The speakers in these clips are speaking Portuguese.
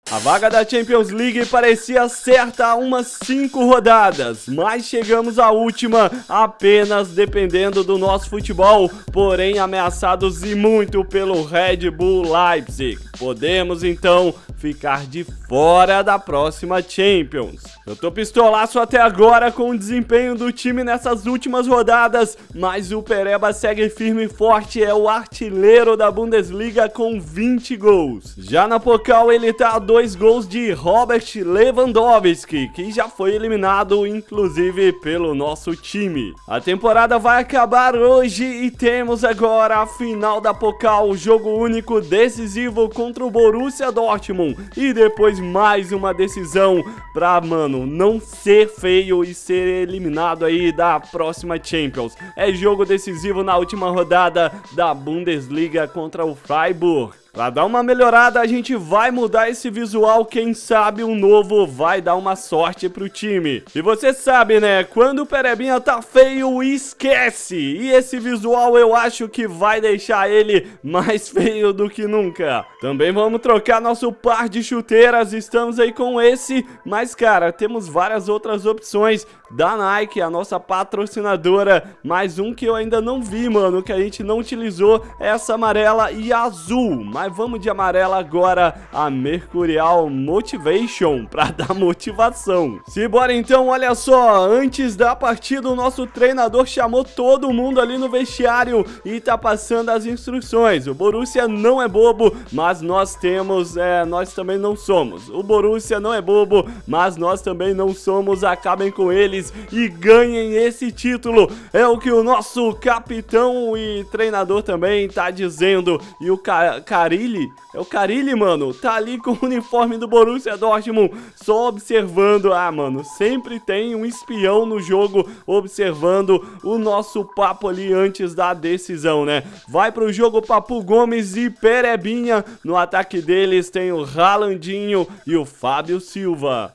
A vaga da Champions League parecia certa há umas 5 rodadas, mas chegamos à última apenas dependendo do nosso futebol, porém ameaçados e muito pelo Red Bull Leipzig. Podemos então ficar de fora da próxima Champions. Eu tô pistolaço até agora com o desempenho do time nessas últimas rodadas, mas o Pereba segue firme e forte, é o artilheiro da Bundesliga com 20 gols. Já na Pokal ele tá a 2 gols de Robert Lewandowski, que já foi eliminado inclusive pelo nosso time. A temporada vai acabar hoje e temos agora a final da Pokal, jogo único decisivo contra o Borussia Dortmund e depois mais uma decisão pra, mano, não ser feio e ser eliminado aí da próxima Champions. É jogo decisivo na última rodada da Bundesliga contra o Freiburg. Pra dar uma melhorada, a gente vai mudar esse visual, quem sabe um novo vai dar uma sorte pro time. E você sabe, né, quando o Perebinha tá feio, esquece. E esse visual eu acho que vai deixar ele mais feio do que nunca. Também vamos trocar nosso par de chuteiras, estamos aí com esse, mas cara, temos várias outras opções da Nike, a nossa patrocinadora. Mais um que eu ainda não vi, mano, que a gente não utilizou, é essa amarela e azul. Mas vamos de amarela agora, a Mercurial Motivation, pra dar motivação. Simbora então, olha só, antes da partida o nosso treinador chamou todo mundo ali no vestiário e tá passando as instruções. O Borussia não é bobo, mas nós temos, nós também não somos. O Borussia não é bobo, mas nós também não somos, acabem com eles e ganhem esse título. É o que o nosso capitão e treinador também tá dizendo. E o Carilli, é o Carilli, mano, tá ali com o uniforme do Borussia Dortmund, só observando. Ah, mano, sempre tem um espião no jogo observando o nosso papo ali antes da decisão, né? Vai pro jogo Papu Gomes e Perebinha. No ataque deles tem o Haalandinho e o Fábio Silva.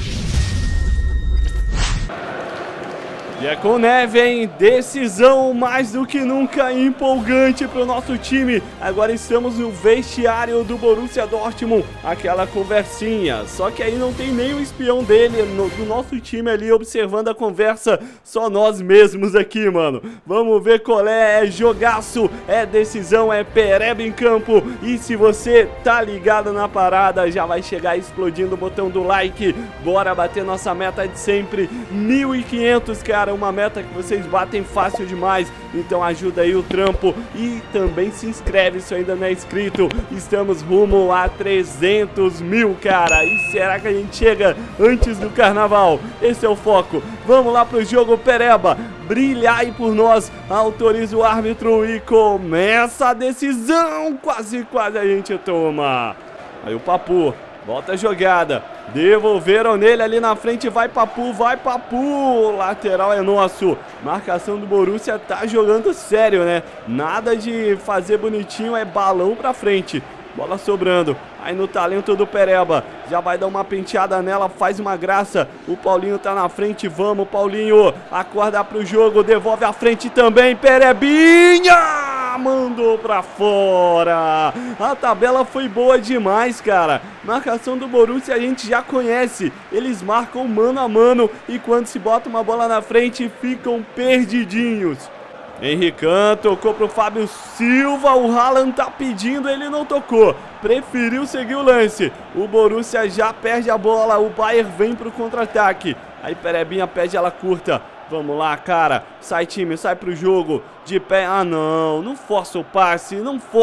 E é com neve, hein? Decisão mais do que nunca empolgante para o nosso time. Agora estamos no vestiário do Borussia Dortmund, aquela conversinha. Só que aí não tem nem o espião dele, do nosso time ali observando a conversa. Só nós mesmos aqui, mano. Vamos ver qual é jogaço, é decisão, é Pereba em campo. E se você tá ligado na parada, já vai chegar explodindo o botão do like. Bora bater nossa meta de sempre, 1.500, cara. Uma meta que vocês batem fácil demais, então ajuda aí o trampo e também se inscreve se ainda não é inscrito. Estamos rumo a 300 mil, cara, e será que a gente chega antes do carnaval? Esse é o foco. Vamos lá pro jogo, Pereba, brilha aí por nós, autoriza o árbitro e começa a decisão. Quase a gente toma. Aí o Papu volta a jogada, devolveram nele ali na frente, vai Papu, lateral é nosso. Marcação do Borussia tá jogando sério, né? Nada de fazer bonitinho, é balão pra frente. Bola sobrando, aí no talento do Pereba, já vai dar uma penteada nela, faz uma graça. O Paulinho tá na frente, vamos Paulinho, acorda pro jogo, devolve à frente também, Perebinha! Mandou pra fora. A tabela foi boa demais, cara. Marcação do Borussia a gente já conhece. Eles marcam mano a mano e quando se bota uma bola na frente ficam perdidinhos. Henricão tocou pro Fábio Silva, o Haaland tá pedindo, ele não tocou, preferiu seguir o lance. O Borussia já perde a bola, o Bayern vem pro contra-ataque. Aí Perebinha pede ela curta. Vamos lá, cara, sai time, sai pro jogo, de pé, ah não força o passe,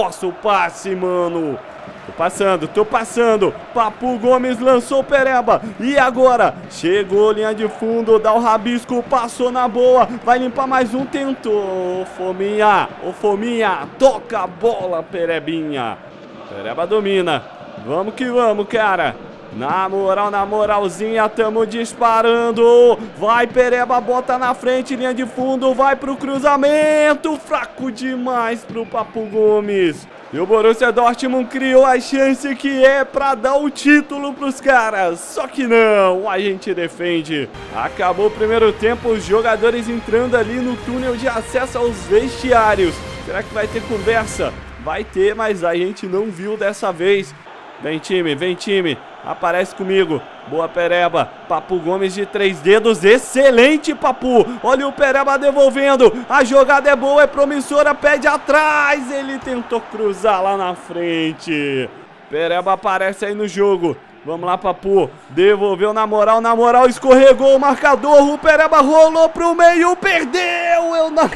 mano. Tô passando, Papu Gomes lançou o Pereba, e agora? Chegou, linha de fundo, dá o rabisco, passou na boa, vai limpar mais um, tentou, ô Fominha, toca a bola, Perebinha. Pereba domina, vamos que vamos, cara. Na moral, na moralzinha, tamo disparando. Vai Pereba, bota na frente, linha de fundo, vai pro cruzamento. Fraco demais pro Papu Gomes. E o Borussia Dortmund criou a chance que é pra dar o título pros caras. Só que não, a gente defende. Acabou o primeiro tempo, os jogadores entrando ali no túnel de acesso aos vestiários. Será que vai ter conversa? Vai ter, mas a gente não viu dessa vez. Vem time, aparece comigo. Boa, Pereba. Papu Gomes de 3 dedos, excelente, Papu. Olha o Pereba devolvendo, a jogada é boa, é promissora, pede atrás. Ele tentou cruzar lá na frente. Pereba aparece aí no jogo. Vamos lá, Papu. Devolveu na moral, escorregou o marcador. O Pereba rolou pro meio, perdeu. Eu não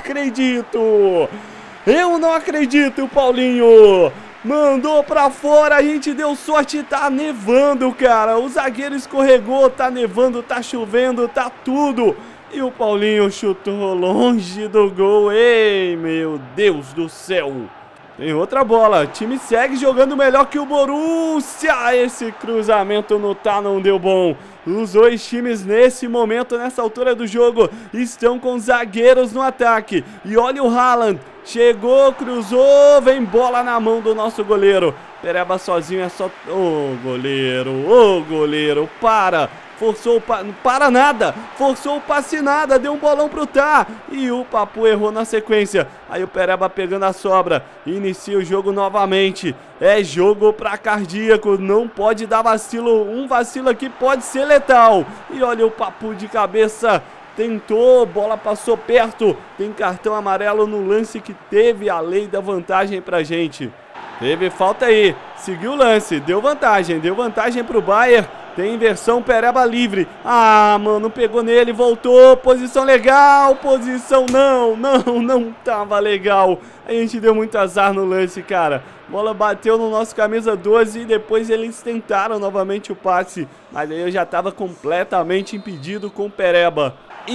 acredito, Paulinho. Mandou pra fora, a gente deu sorte, tá nevando, cara. O zagueiro escorregou, tá nevando, tá chovendo, tá tudo. E o Paulinho chutou longe do gol. Ei, meu Deus do céu. Tem outra bola, o time segue jogando melhor que o Borussia. Esse cruzamento não deu bom. Os dois times nesse momento, nessa altura do jogo, estão com zagueiros no ataque. E olha o Haaland, chegou, cruzou, vem bola na mão do nosso goleiro. Pereba sozinho, é só... Ô, goleiro, para! Forçou o passe nada, deu um bolão pro Tá, e o Papu errou na sequência. Aí o Pereba pegando a sobra, inicia o jogo novamente. É jogo pra cardíaco, não pode dar vacilo, um vacilo aqui pode ser letal. E olha o Papu de cabeça, tentou, bola passou perto, tem cartão amarelo no lance que teve a lei da vantagem pra gente. Teve falta aí, seguiu o lance, deu vantagem pro Bayern. Tem inversão, Pereba livre. Ah, mano, pegou nele, voltou. Posição legal, posição não tava legal. A gente deu muito azar no lance, cara. Bola bateu no nosso camisa 12 e depois eles tentaram novamente o passe. Mas aí eu já tava completamente impedido com o Pereba.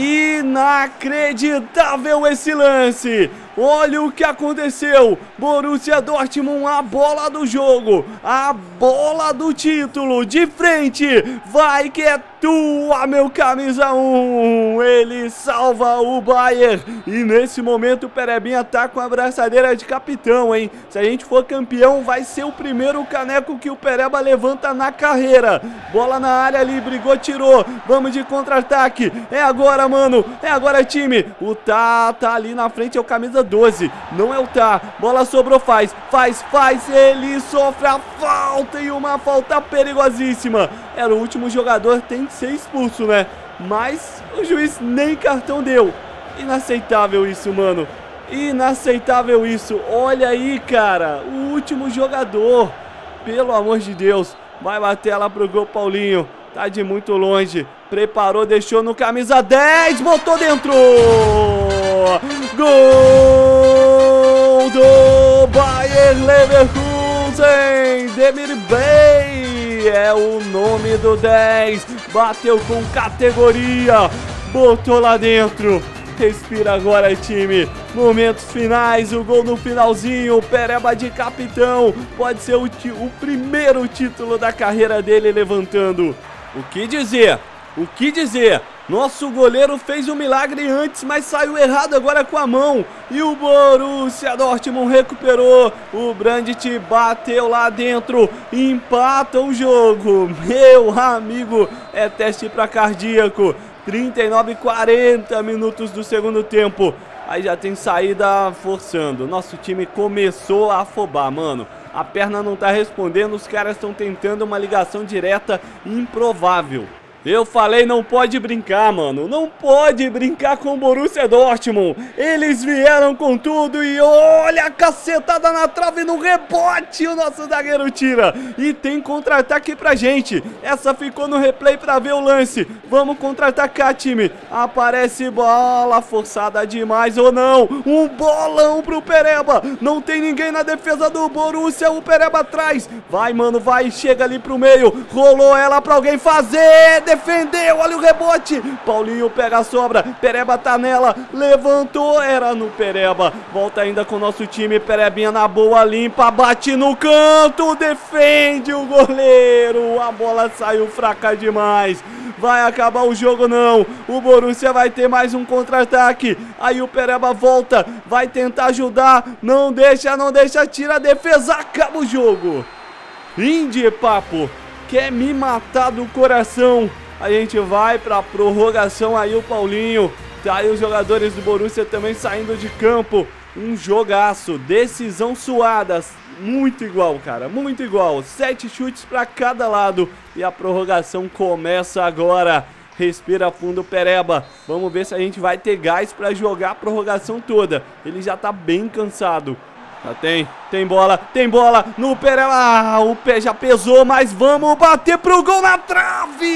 Inacreditável esse lance. Olha o que aconteceu. Borussia Dortmund, a bola do jogo, a bola do título, de frente. Vai que é tua, meu camisa 1. Ele salva o Bayern. E nesse momento o Perebinha tá com a braçadeira de capitão, hein? Se a gente for campeão, vai ser o primeiro caneco que o Pereba levanta na carreira. Bola na área ali, brigou, tirou. Vamos de contra-ataque. É agora, mano. É agora, time. O Tá ali na frente, é o camisa 12. Não é o Tá. Bola sobrou, faz. Ele sofre a falta e uma falta perigosíssima. Era o último jogador, tem que ser expulso, né? Mas o juiz nem cartão deu. Inaceitável isso, mano. Inaceitável isso. Olha aí, cara. O último jogador. Pelo amor de Deus. Vai bater lá pro gol, Paulinho. Tá de muito longe. Preparou, deixou no camisa 10. Botou dentro. Gol do Bayer Leverkusen. Demir Bay é o nome do 10. Bateu com categoria. Botou lá dentro. Respira agora, time. Momentos finais, o gol no finalzinho. Pereba de capitão. Pode ser o primeiro título da carreira dele levantando. O que dizer? Nosso goleiro fez um milagre antes, mas saiu errado agora com a mão. E o Borussia Dortmund recuperou. O Brandt bateu lá dentro. Empata o jogo. Meu amigo, é teste para cardíaco. 39 e 40 minutos do segundo tempo. Aí já tem saída forçando. Nosso time começou a afobar, mano. A perna não tá respondendo, os caras estão tentando uma ligação direta improvável. Eu falei, não pode brincar, mano. Não pode brincar com o Borussia Dortmund. Eles vieram com tudo e olha a cacetada na trave no rebote. O nosso zagueiro tira. E tem contra-ataque pra gente. Essa ficou no replay pra ver o lance. Vamos contra-atacar, time. Aparece bola forçada demais ou não. Um bolão pro Pereba. Não tem ninguém na defesa do Borussia. O Pereba atrás. Vai, mano, vai. Chega ali pro meio. Rolou ela pra alguém fazer. Defendeu, olha o rebote. Paulinho pega a sobra, Pereba tá nela, levantou, era no Pereba. Volta ainda com o nosso time, Perebinha na boa, limpa, bate no canto, defende o goleiro. A bola saiu fraca demais. Vai acabar o jogo não. O Borussia vai ter mais um contra-ataque. Aí o Pereba volta, vai tentar ajudar. Não deixa, tira a defesa, acaba o jogo. Fim de papo. Quer me matar do coração. A gente vai pra prorrogação aí, o Paulinho. Tá aí os jogadores do Borussia também saindo de campo. Um jogaço, decisão suada. muito igual, cara, muito igual. 7 chutes para cada lado e a prorrogação começa agora. Respira fundo, Pereba. Vamos ver se a gente vai ter gás para jogar a prorrogação toda. Ele já tá bem cansado. Já tem bola no Pereba. Ah, o pé já pesou, mas vamos bater pro gol na trave.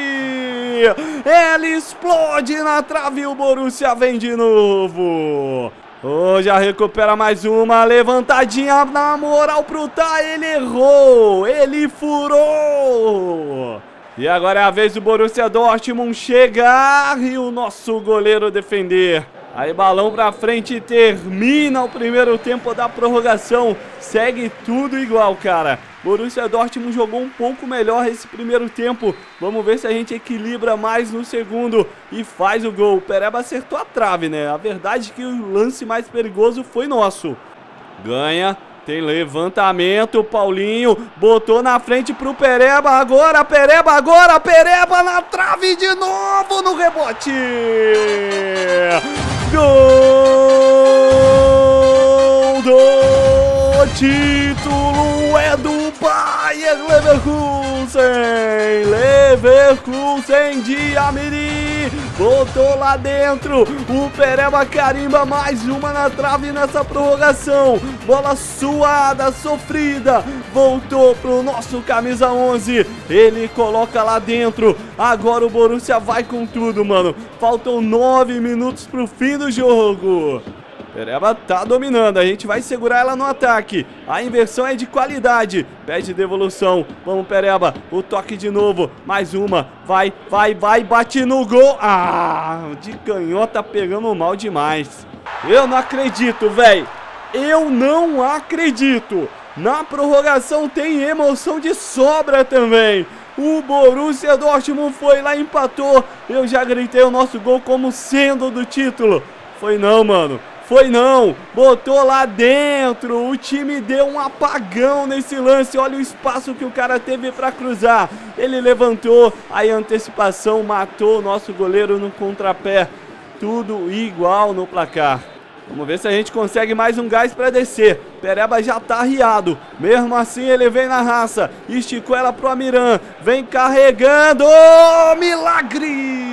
Ele explode na trave e o Borussia vem de novo. Oh, já recupera mais uma levantadinha na moral pro Tá. Ele errou, ele furou. E agora é a vez do Borussia Dortmund chegar e o nosso goleiro defender. Aí balão pra frente, termina o primeiro tempo da prorrogação. Segue tudo igual, cara. Borussia Dortmund jogou um pouco melhor esse primeiro tempo. Vamos ver se a gente equilibra mais no segundo e faz o gol. O Pereba acertou a trave, né? A verdade é que o lance mais perigoso foi nosso. Ganha. Tem levantamento, Paulinho botou na frente pro Pereba, agora Pereba na trave de novo no rebote. Gol do título é do Bayer Leverkusen de Amiri. Botou lá dentro, o Pereba carimba mais uma na trave nessa prorrogação. Bola suada, sofrida, voltou pro nosso camisa 11. Ele coloca lá dentro. Agora o Borussia vai com tudo, mano. Faltam 9 minutos pro fim do jogo. Pereba tá dominando, a gente vai segurar ela no ataque. A inversão é de qualidade. Pede devolução, vamos Pereba. O toque de novo, mais uma. Vai, bate no gol. Ah, de canhota pegamos mal demais. Eu não acredito, velho. Eu não acredito. Na prorrogação tem emoção de sobra também. O Borussia Dortmund foi lá e empatou. Eu já gritei o nosso gol como sendo do título. Foi não, mano. Foi não, botou lá dentro, o time deu um apagão nesse lance, olha o espaço que o cara teve para cruzar, ele levantou, aí a antecipação matou o nosso goleiro no contrapé, tudo igual no placar. Vamos ver se a gente consegue mais um gás para descer. Pereba já tá arriado, mesmo assim ele vem na raça, esticou ela pro Amiran, vem carregando, oh, milagre!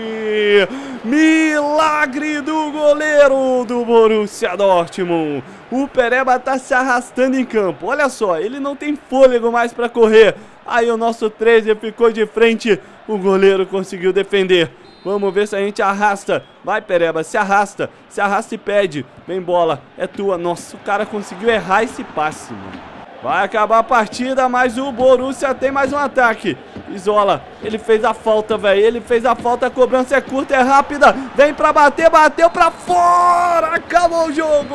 Milagre do goleiro do Borussia Dortmund. O Pereba tá se arrastando em campo. Olha só, ele não tem fôlego mais para correr. Aí o nosso 13 ficou de frente. O goleiro conseguiu defender. Vamos ver se a gente arrasta. Vai, Pereba, se arrasta e pede. Vem bola, é tua. Nossa, o cara conseguiu errar esse passe, mano. Vai acabar a partida, mas o Borussia tem mais um ataque. Isola, ele fez a falta, velho. Ele fez a falta, a cobrança é curta, é rápida. Vem pra bater, bateu pra fora. Acabou o jogo.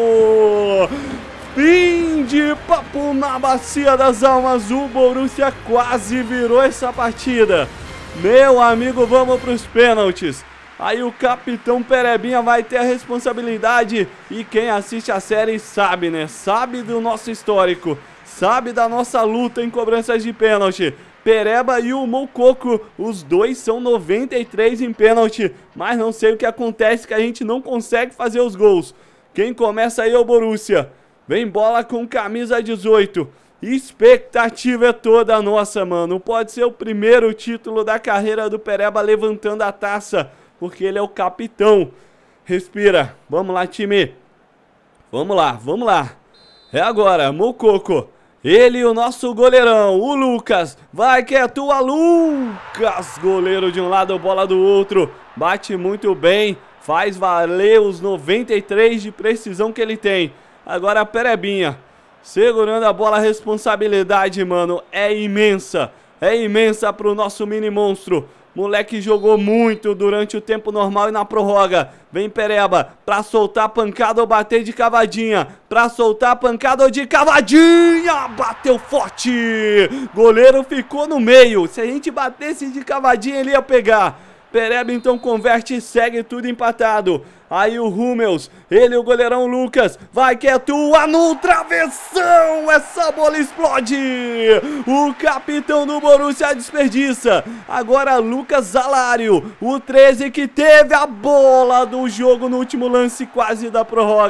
Fim de papo na Bacia das Almas. O Borussia quase virou essa partida. Meu amigo, vamos pros pênaltis. Aí o capitão Perebinha vai ter a responsabilidade. E quem assiste a série sabe, né? Sabe do nosso histórico. Sabe da nossa luta em cobranças de pênalti. Pereba e o Moukoko, os dois são 93 em pênalti. Mas não sei o que acontece que a gente não consegue fazer os gols. Quem começa aí é o Borussia. Vem bola com camisa 18. Expectativa é toda nossa, mano. Pode ser o primeiro título da carreira do Pereba levantando a taça. Porque ele é o capitão. Respira. Vamos lá, time. Vamos lá. É agora, Moukoko. Ele e o nosso goleirão, o Lucas. Vai que é tua, Lucas. Goleiro de um lado, bola do outro. Bate muito bem. Faz valer os 93 de precisão que ele tem. Agora a Perebinha. Segurando a bola, a responsabilidade, mano, é imensa. É imensa pro nosso mini monstro. Moleque jogou muito durante o tempo normal e na prorroga. Vem Pereba pra soltar a pancada ou bater de cavadinha. Pra soltar a pancada ou de cavadinha. Bateu forte. Goleiro ficou no meio. Se a gente batesse de cavadinha, ele ia pegar. Pereba então converte e segue tudo empatado. Aí o Hummels, ele e o goleirão Lucas. Vai que é tua no travessão. Essa bola explode. O capitão do Borussia desperdiça. Agora Lucas Alario, o 13 que teve a bola do jogo no último lance quase da prorroga.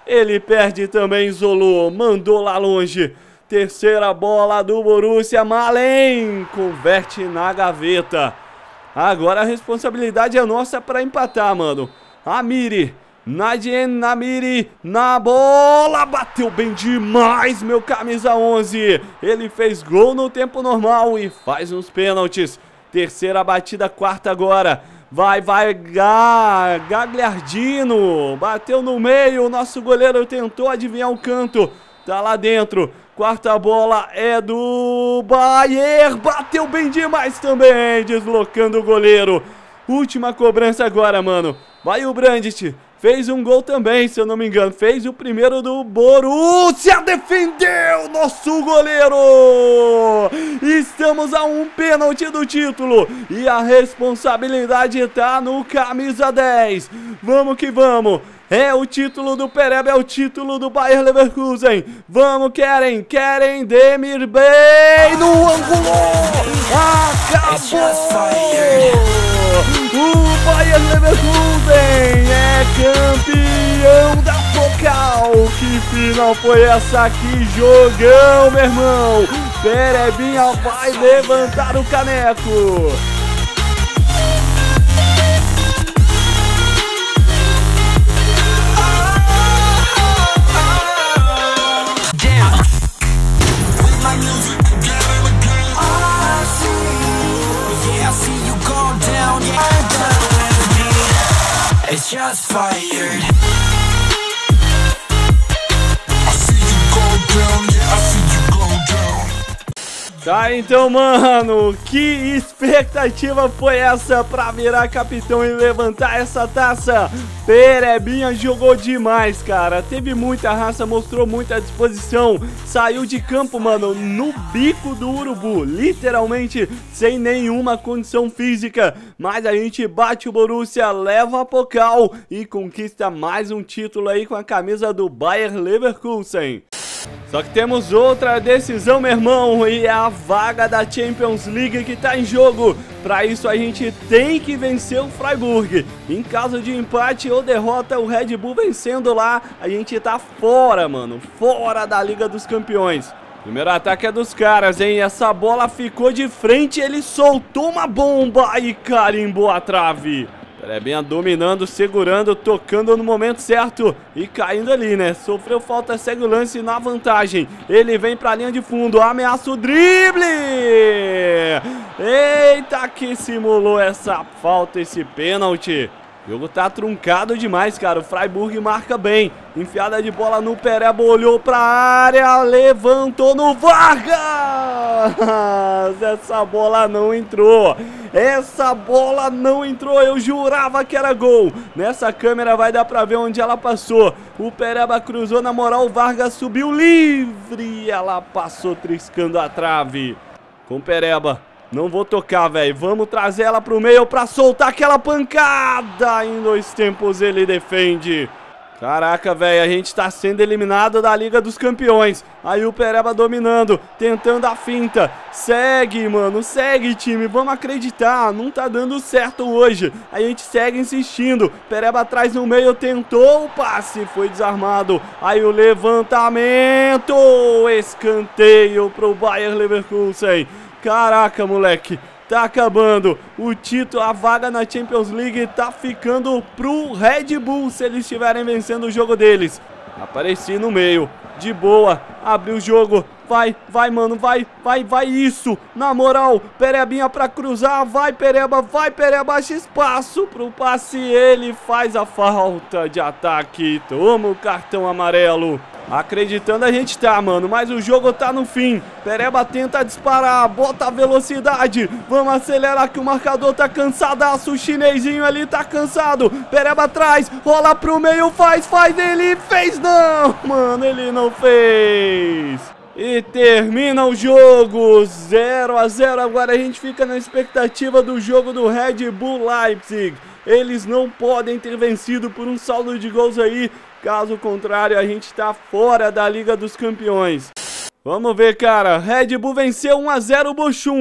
Ele perde também, isolou, mandou lá longe. Terceira bola do Borussia, Malen converte na gaveta. Agora a responsabilidade é nossa para empatar, mano. Amiri, Amiri, na bola, bateu bem demais, meu camisa 11. Ele fez gol no tempo normal e faz uns pênaltis. Terceira batida, quarta agora. Vai, Gagliardino, bateu no meio, o nosso goleiro tentou adivinhar o canto, tá lá dentro. Quarta bola é do Bayer, bateu bem demais também, deslocando o goleiro. Última cobrança agora, mano. Vai o Brandt, fez um gol também, se eu não me engano. Fez o primeiro do Borussia, defendeu nosso goleiro. Estamos a um pênalti do título e a responsabilidade tá no camisa 10. Vamos que vamos. É o título do Pereba, é o título do Bayer Leverkusen. Vamos, querem Demir Bey no ângulo. Acabou! O Bayer Leverkusen é campeão da Pokal. Que final foi essa? Que jogão, meu irmão. Perebinha vai levantar o caneco. It's just fired. I see you go down, yeah, I see you go down. Tá, então, mano, que expectativa foi essa pra virar capitão e levantar essa taça? Perebinha jogou demais, cara. Teve muita raça, mostrou muita disposição. Saiu de campo, mano, no bico do urubu. Literalmente sem nenhuma condição física. Mas a gente bate o Borussia, leva a Pokal e conquista mais um título aí com a camisa do Bayer Leverkusen. Só que temos outra decisão, meu irmão, e é a vaga da Champions League que tá em jogo. Para isso a gente tem que vencer o Freiburg. Em caso de empate ou derrota, o Red Bull vencendo lá, a gente tá fora, mano, fora da Liga dos Campeões. Primeiro ataque é dos caras, hein? Essa bola ficou de frente, ele soltou uma bomba e carimbou a trave. Perebinha dominando, segurando, tocando no momento certo e caindo ali, né? Sofreu falta, segue o lance na vantagem. Ele vem pra linha de fundo, ameaça o drible! Eita, que simulou essa falta, esse pênalti. O jogo tá truncado demais, cara. O Freiburg marca bem. Enfiada de bola no Pereba, olhou pra área, levantou no Vargas! Essa bola não entrou. Essa bola não entrou, eu jurava que era gol. Nessa câmera vai dar pra ver onde ela passou. O Pereba cruzou na moral, o Vargas subiu livre. Ela passou triscando a trave. Com o Pereba. Não vou tocar, velho. Vamos trazer ela pro meio pra soltar aquela pancada. Em 2 tempos ele defende. Caraca, velho, a gente tá sendo eliminado da Liga dos Campeões. Aí o Pereba dominando, tentando a finta. Segue, mano, segue, time. Vamos acreditar, não tá dando certo hoje. A gente segue insistindo. Pereba atrás no meio, tentou o passe, foi desarmado. Aí o levantamento, escanteio pro Bayer Leverkusen. Caraca, moleque, tá acabando. O título, a vaga na Champions League tá ficando pro Red Bull se eles estiverem vencendo o jogo deles. Apareci no meio, de boa, abriu o jogo. Vai, mano, vai, isso. Na moral, Perebinha pra cruzar, vai, Pereba, acha espaço pro passe. Ele faz a falta de ataque, toma o cartão amarelo. Acreditando a gente tá, mano, mas o jogo tá no fim. Pereba tenta disparar, bota a velocidade. Vamos acelerar que o marcador tá cansadaço. O chinesinho ali tá cansado. Pereba atrás, rola pro meio, faz, ele fez. Não, mano, ele não fez. E termina o jogo 0-0. Agora a gente fica na expectativa do jogo do Red Bull Leipzig. Eles não podem ter vencido por um saldo de gols aí. Caso contrário, a gente tá fora da Liga dos Campeões. Vamos ver, cara. Red Bull venceu 1-0 o Bochum.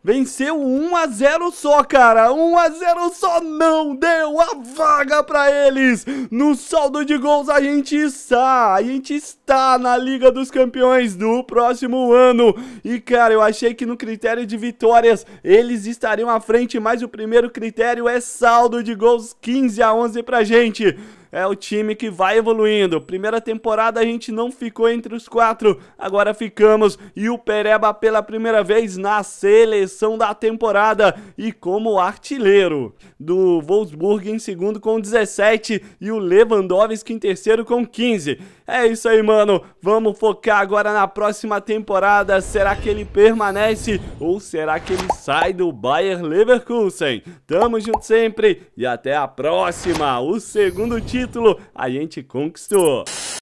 venceu 1-0 só, cara. 1-0 só, não deu a vaga pra eles. No saldo de gols a gente está na Liga dos Campeões do próximo ano. E cara, eu achei que no critério de vitórias eles estariam à frente, mas o primeiro critério é saldo de gols, 15-11 pra gente. É o time que vai evoluindo. Primeira temporada a gente não ficou entre os 4, agora ficamos. E o Pereba pela primeira vez na seleção da temporada e como artilheiro. Do Wolfsburg em segundo com 17 e o Lewandowski em terceiro com 15. É isso aí, mano. Vamos focar agora na próxima temporada. Será que ele permanece ou será que ele sai do Bayer Leverkusen? Tamo junto sempre e até a próxima. O segundo título a gente conquistou.